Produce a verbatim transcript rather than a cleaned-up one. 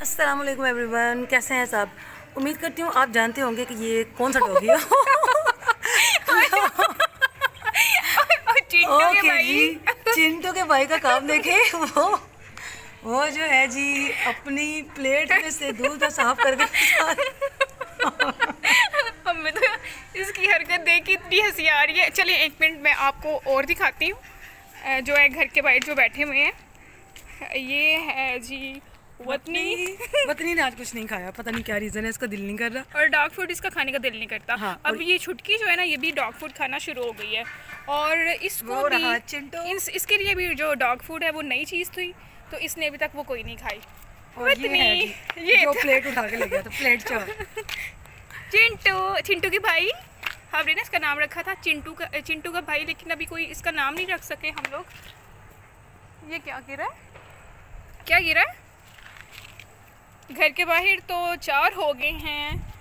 अस्सलाम वालेकुम एवरीवन, कैसे हैं सब। उम्मीद करती हूँ आप जानते होंगे कि ये कौन सा डॉगी है। ओके जी, चिंटू के भाई का काम देखे। वो वो जो है जी अपनी प्लेट में से दूध साफ करके हमें तो इसकी हरकत देख के इतनी हंसी आ रही है। चलिए एक मिनट मैं आपको और दिखाती हूँ। जो है घर के बाहर जो बैठे हुए हैं, ये है जी वतनी। वतनी ने आज कुछ नहीं खाया, पता नहीं क्या रीज़न है, इसका दिल नहीं कर रहा और डॉग फूड इसका खाने का दिल नहीं करता। हाँ, अब ये छुटकी जो है ना, ये भी डॉग फूड खाना शुरू हो गई है और इसको भी इस, इसके लिए भी जो डॉग फूड है वो नई चीज़ थी, तो इसने अभी तक वो कोई नहीं खाई। और ये है जी, ये जो प्लेट उठा के ले गया था, प्लेट चार। चिंटू चिंटू के भाई, हमने ना इसका नाम रखा था चिंटू का, चिंटू का भाई, लेकिन अभी कोई इसका नाम नहीं रख सके हम लोग। ये क्या गिरा है, क्या गिरा है? घर के बाहर तो चार हो गए हैं।